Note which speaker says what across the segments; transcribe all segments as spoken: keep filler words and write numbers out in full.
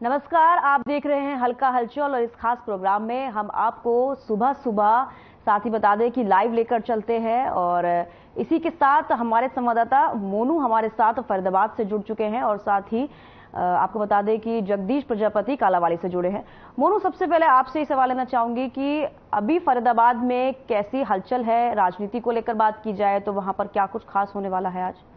Speaker 1: नमस्कार, आप देख रहे हैं हल्का हलचल और इस खास प्रोग्राम में हम आपको सुबह सुबह साथ ही बता दें कि लाइव लेकर चलते हैं और इसी के साथ हमारे संवाददाता मोनू हमारे साथ फरीदाबाद से जुड़ चुके हैं और साथ ही आपको बता दें कि जगदीश प्रजापति कालावाली से जुड़े हैं। मोनू, सबसे पहले आपसे ये सवाल लेना चाहूंगी कि अभी फरीदाबाद में कैसी हलचल है, राजनीति को लेकर बात की जाए तो वहां पर क्या कुछ खास होने वाला है आज?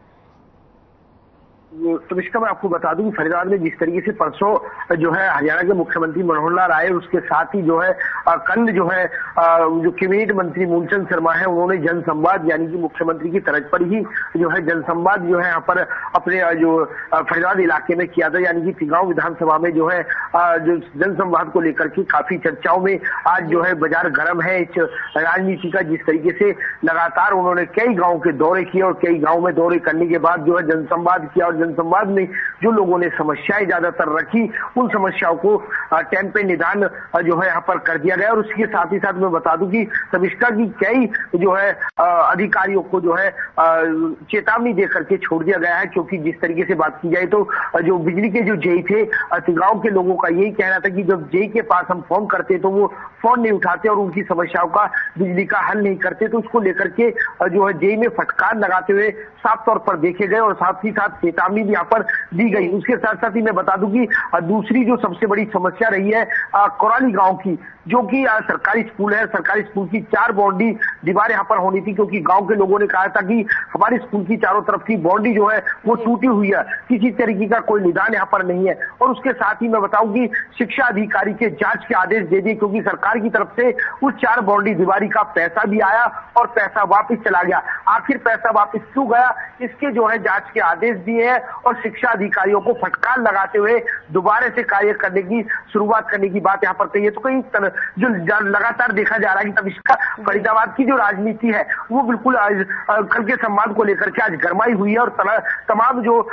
Speaker 2: तमिष्का, मैं आपको बता दूं कि फरीदाबाद में जिस तरीके से परसों जो है हरियाणा के मुख्यमंत्री मनोहर लाल आए, उसके साथ ही जो है कल जो है जो कैबिनेट मंत्री मूलचंद शर्मा है, उन्होंने जनसंवाद यानी कि मुख्यमंत्री की तर्ज पर ही जो है जनसंवाद जो है यहाँ पर अपने जो फरीदाबाद इलाके में किया था, यानी कि तिगांव विधानसभा में जो है जो जनसंवाद को लेकर के काफी चर्चाओं में आज जो है बाजार गर्म है इस राजनीति का। जिस तरीके से लगातार उन्होंने कई गाँव के दौरे किए और कई गाँव में दौरे करने के बाद जो है जनसंवाद किया और जनसंवाद में जो लोगों ने समस्याएं ज्यादातर रखी, उन समस्याओं को टाइम पे निदान जो है यहाँ पर कर दिया गया। और उसके साथ ही साथ मैं बता दूं कि तमिष्का की कई जो है अधिकारियों को जो है चेतावनी दे करके छोड़ दिया गया है, क्योंकि जिस तरीके से बात की जाए तो जो बिजली के जो जेई थे, गांव के लोगों का यही कहना था कि जब जेई के पास हम फोन करते तो वो फोन नहीं उठाते और उनकी समस्याओं का बिजली का हल नहीं करते, तो उसको लेकर के जो है जेई में फटकार लगाते हुए साफ तौर पर देखे गए और साथ ही साथ चेतावनी भी यहाँ पर दी गई। उसके साथ साथ ही मैं बता दूं कि दूसरी जो सबसे बड़ी समस्या रही है कोराली गांव की, जो कि सरकारी स्कूल है, सरकारी स्कूल की चार बाउंड्री दीवार यहाँ पर होनी थी, क्योंकि गांव के लोगों ने कहा था कि हमारे स्कूल की चारों तरफ की बाउंड्री जो है वो टूटी हुई है, किसी तरीके का कोई निदान यहाँ पर नहीं है। और उसके साथ ही मैं बताऊं कि शिक्षा अधिकारी के जांच के आदेश दे दिए, क्योंकि सरकार की तरफ से उस चार बाउंड्री दीवारी का पैसा भी आया और पैसा वापिस चला गया। आखिर पैसा वापिस क्यों गया, इसके जो है जांच के आदेश दिए हैं और शिक्षा अधिकारियों को फटकार लगाते हुए दोबारा से कार्य करने की शुरुआत करने की बात यहाँ पर कही है। तो कहीं जो लगातार देखा जा रहा है कि तब इसका फरीदाबाद की जो राजनीति है वो बिल्कुल आज कल के संवाद को लेकर के आज गरमाई हुई है और तमाम जो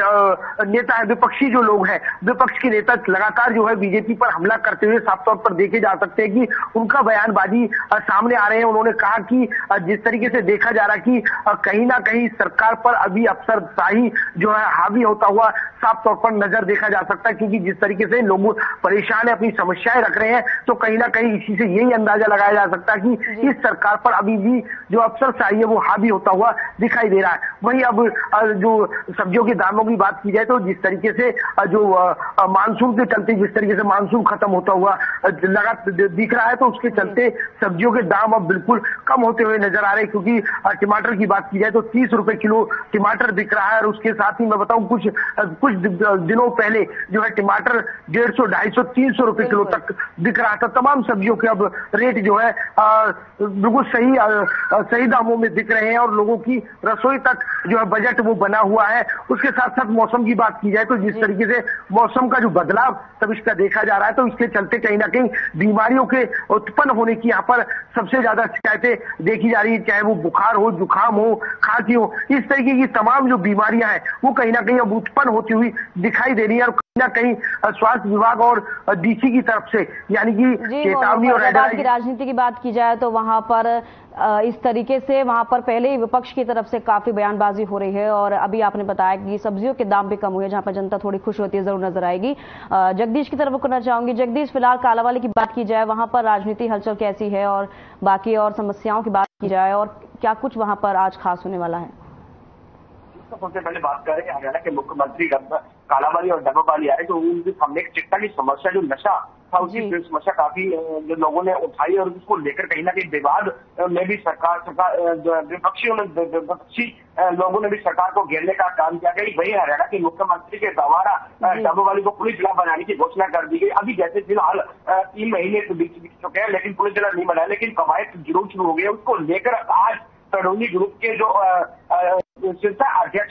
Speaker 2: नेता है, विपक्षी जो लोग हैं, विपक्ष के नेता लगातार जो है बीजेपी पर हमला करते हुए साफ तौर पर देखे जा सकते हैं कि उनका बयानबाजी सामने आ रहे हैं। उन्होंने कहा कि जिस तरीके से देखा जा रहा है कि कहीं ना कहीं सरकार पर अभी अफसरशाही जो है हावी होता हुआ साफ तौर पर नजर देखा जा सकता है, क्योंकि जिस तरीके से लोग परेशान है, अपनी समस्याएं रख रहे हैं, तो कहीं ना कहीं इसी से यही अंदाजा लगाया जा सकता है कि इस सरकार पर अभी भी जो अफसरशाही है वो हावी होता हुआ दिखाई दे रहा है। वहीं अब जो सब्जियों के दामों की बात की जाए तो जिस तरीके से जो मानसून के चलते जिस तरीके से मानसून खत्म होता हुआ लगातार दिख रहा है, तो उसके चलते सब्जियों के दाम अब बिल्कुल कम होते हुए नजर आ रहे हैं, क्योंकि टमाटर की बात की जाए तो तीस रुपए किलो टमाटर बिक रहा है। और उसके साथ ही मैं बताऊं कुछ कुछ दिनों पहले जो है टमाटर डेढ़ सौ ढाई सौ तीन सौ रुपए किलो तक बिक रहा था। तमाम सब्जियों के अब रेट जो है बिल्कुल सही आ, सही दामों में बिक रहे हैं और लोगों की रसोई तक जो है बजट वो बना हुआ है। उसके साथ साथ मौसम की बात की जाए तो जिस तरीके से मौसम का जो बदलाव तब इसका देखा जा रहा है, तो इसके चलते कहीं ना कहीं बीमारियों के उत्पन्न होने की यहाँ पर सबसे ज्यादा शिकायतें देखी जा रही है, चाहे वो बुखार हो, जुकाम हो, खांसी हो, इस तरीके की तमाम जो बीमारियां हैं वो कहीं ना कहीं अब उत्पन्न होती हुई दिखाई दे रही है। और कहीं ना कहीं स्वास्थ्य विभाग और डीसी की तरफ से यानी कि चेतावनी और
Speaker 1: की राजनीति की बात की जाए तो वहां पर इस तरीके से वहां पर पहले ही विपक्ष की तरफ से काफी बयानबाजी हो रही है और अभी आपने बताया कि सब्जियों के दाम भी कम हुए, जहां पर जनता थोड़ी खुश होती है, जरूर नजर आएगी। जगदीश की तरफ करना चाहूंगी। जगदीश, फिलहाल कालावाली की बात की जाए, वहां पर राजनीति हलचल कैसी है और बाकी और समस्याओं की बात की जाए और क्या कुछ वहां पर आज खास होने वाला है?
Speaker 3: सबसे पहले बात करें हरियाणा के मुख्यमंत्री कालावाली और डब्बावाली आए तो उनके सामने एक चिट्टा की समस्या जो नशा था उसकी समस्या काफी जो लोगों ने उठाई और उसको लेकर कहीं ना कहीं विवाद में भी सरकार सरकार विपक्षियों ने विपक्षी लोगों ने भी सरकार को घेरने का काम किया गया। वही हरियाणा के मुख्यमंत्री के द्वारा डब्बावाली को पुलिस जिला बनाने की घोषणा कर दी गई। अभी जैसे फिलहाल तीन महीने बीत चुके हैं लेकिन पुलिस जिला नहीं बनाया, लेकिन कवायद जरूर शुरू हो गई है। उसको लेकर आज तड़ोनी ग्रुप के जो संस्था अध्यक्ष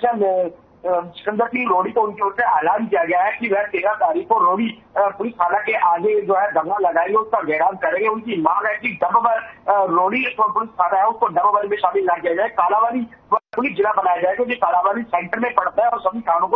Speaker 3: सिकंदर सिंह रोड़ी को उनकी ओर से ऐलान किया गया है कि वह तेरह तारीख को रोड़ी पुलिस थाना के आगे जो है धरना लगाएंगे, उसका घेराव करेंगे। उनकी मांग है कि डब्बावाली रोड़ी पुलिस थाना है उसको डब्बावाली में शामिल न किया जाए, कालावाली पुलिस जिला बनाया जाए, क्योंकि कालावाली सेंटर में पड़ता है और सभी थानों को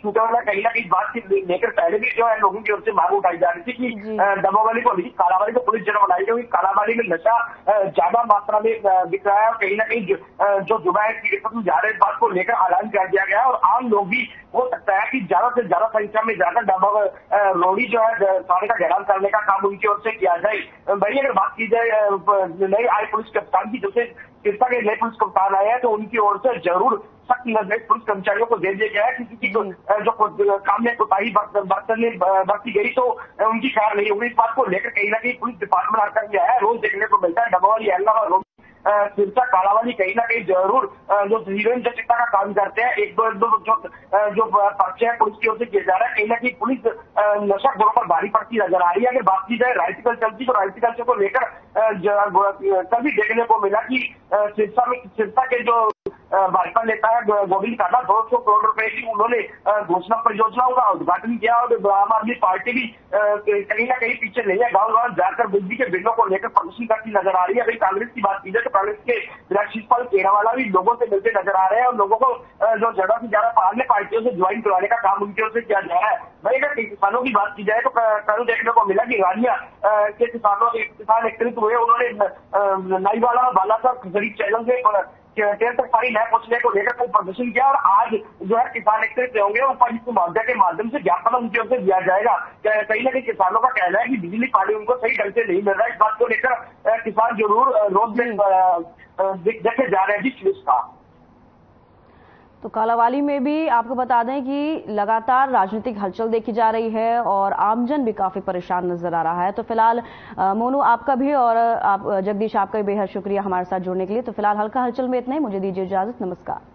Speaker 3: छूटे वाला कहीं ना कहीं बात लेकर पहले भी जो है लोगों की ओर से मांग उठाई जा रही थी कि डब्बावाली को नहीं, कालाबाड़ी को पुलिस जरा बनाई, क्योंकि कालाबाड़ी में नशा ज्यादा मात्रा में दिख रहा है और कहीं ना कहीं जो जुबा है जा रहे इस बात को लेकर ऐलान कर दिया गया है। और आम लोग भी हो सकता है कि ज्यादा से ज्यादा संख्या में जाकर डब्बा रोड़ी जो है थाने का घेराव करने का काम उनकी ओर से किया जाए। भाई अगर बात की जाए नए आए पुलिस कप्तान की, जैसे सिरसा के नए पुलिस कप्तान आए हैं तो उनकी ओर से जरूर सख्त निर्देश पुलिस कर्मचारियों को दे दिया गया है कि किसी को जो काम में कोताही बरतने बरती गई तो उनकी खैर नहीं होगी। इस बात को लेकर कहीं ना कहीं पुलिस डिपार्टमेंट आकर गया है। रोज देखने को मिलता है डब्बावाली अहमदाबाद सिरसा कालाबाड़ी कहीं ना कहीं जरूर जो हीरोइन चिट्टा का काम करते हैं, एक दो दो जो जो पर्चे हैं पुलिस की ओर से किए जा रहे हैं, कहीं ना कहीं पुलिस नशा घरों पर भारी पड़ती नजर आ रही है। अगर बात की जाए राइट कल्चर तो राइट कल्चर को लेकर कल भी देखने को मिला कि सिरसा में सिरसा के जो भाजपा नेता है गोविंद कांडा दो सौ करोड़ रुपए की उन्होंने घोषणा परियोजनाओं का उद्घाटन किया और आम आदमी पार्टी भी कहीं ना कहीं पीछे नहीं है। गाँव गाँव जाकर बिजली के बिलों को लेकर प्रदर्शन करती नजर आ रही है। अभी कांग्रेस की बात की जाए तो कांग्रेस के विराट केरावाला भी लोगों से मिलते नजर आ रहे हैं और लोगों को जो ज्यादा से ज्यादा अन्य पार्टियों से ज्वाइन करवाने का काम उनकी ओर से किया जा रहा है। भाई अगर किसानों की बात की जाए तो कल देखने को मिला कि रानिया के किसानों किसान एकत्रित हुए, उन्होंने नाईवाला बालासाहब खजरी चैनल से ट्रेन तक पानी न पहुंचने को लेकर कोई प्रदर्शन किया और आज जो है किसान एकत्रित होंगे उपायुक्त मुआवजा के माध्यम से ज्ञापन उनकी ओर से दिया जाएगा। कहीं ना कहीं किसानों का कहना है कि बिजली पानी उनको सही ढंग से नहीं मिल रहा है। इस बात को लेकर किसान जरूर रोज देखे जा रहे हैं जिस चीज का।
Speaker 1: तो कालावाली में भी आपको बता दें कि लगातार राजनीतिक हलचल देखी जा रही है और आमजन भी काफी परेशान नजर आ रहा है। तो फिलहाल मोनू आपका भी और आप जगदीश आपका भी बेहद शुक्रिया हमारे साथ जुड़ने के लिए। तो फिलहाल हल्का हलचल में इतना ही, मुझे दीजिए इजाजत, नमस्कार।